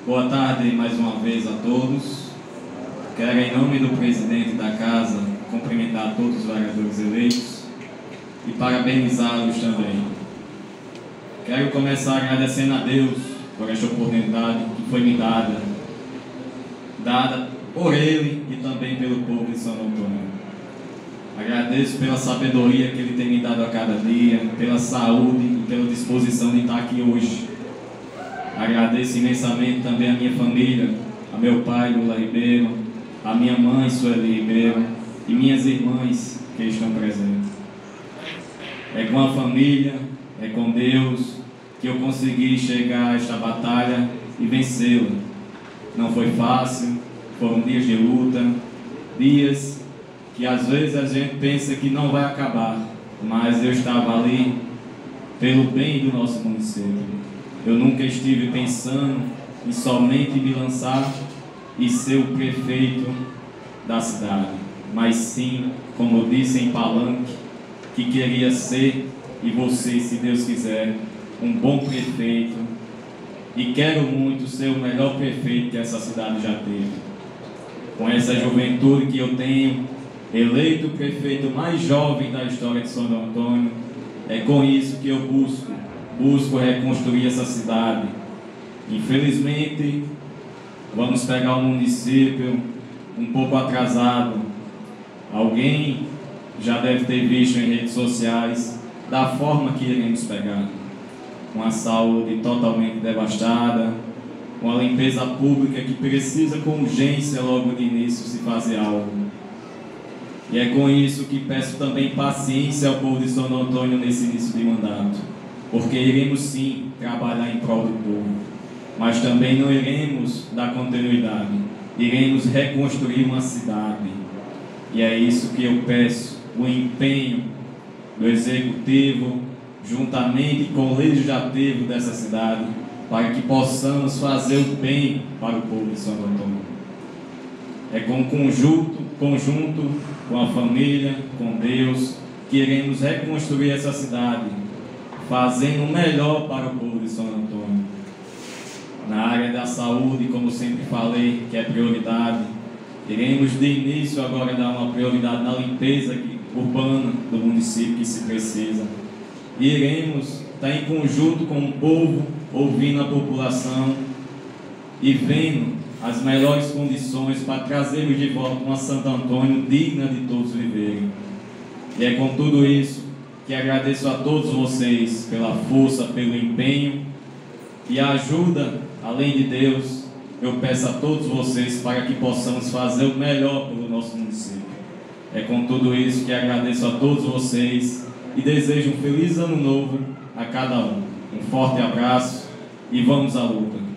Boa tarde mais uma vez a todos. Quero, em nome do presidente da casa, cumprimentar todos os vereadores eleitos e parabenizá-los também. Quero começar agradecendo a Deus por esta oportunidade que foi me dada por Ele e também pelo povo de Santo Antônio. Agradeço pela sabedoria que Ele tem me dado a cada dia, pela saúde e pela disposição de estar aqui hoje. Agradeço imensamente também a minha família, a meu pai, Lula Ribeiro, a minha mãe, Sueli Ribeiro, e minhas irmãs que estão presentes. É com a família, é com Deus que eu consegui chegar a esta batalha e vencê-la. Não foi fácil, foram dias de luta, dias que às vezes a gente pensa que não vai acabar, mas eu estava ali pelo bem do nosso município. Eu nunca estive pensando em somente me lançar e ser o prefeito da cidade, mas sim, como eu disse em Palanque, que queria ser, e você, se Deus quiser, um bom prefeito, e quero muito ser o melhor prefeito que essa cidade já teve. Com essa juventude que eu tenho, eleito o prefeito mais jovem da história de Santo Antônio, é com isso que eu busco reconstruir essa cidade. Infelizmente, vamos pegar o município um pouco atrasado. Alguém já deve ter visto em redes sociais da forma que iremos pegar. Com a saúde totalmente devastada, com a limpeza pública que precisa com urgência logo de início se fazer algo. E é com isso que peço também paciência ao povo de Santo Antônio nesse início de mandato, porque iremos sim trabalhar em prol do povo, mas também não iremos dar continuidade, iremos reconstruir uma cidade. E é isso que eu peço, o empenho do Executivo, juntamente com o Legislativo dessa cidade, para que possamos fazer o bem para o povo de Santo Antônio. É com conjunto com a família, com Deus, que iremos reconstruir essa cidade, fazendo o melhor para o povo de Santo Antônio. Na área da saúde, como sempre falei, que é prioridade, iremos de início agora dar uma prioridade na limpeza urbana do município que se precisa. E iremos estar em conjunto com o povo, ouvindo a população e vendo as melhores condições para trazermos de volta uma Santo Antônio digna de todos viverem. E é com tudo isso que agradeço a todos vocês pela força, pelo empenho e a ajuda, além de Deus, eu peço a todos vocês para que possamos fazer o melhor pelo nosso município. É com tudo isso que agradeço a todos vocês e desejo um feliz ano novo a cada um. Um forte abraço e vamos à luta.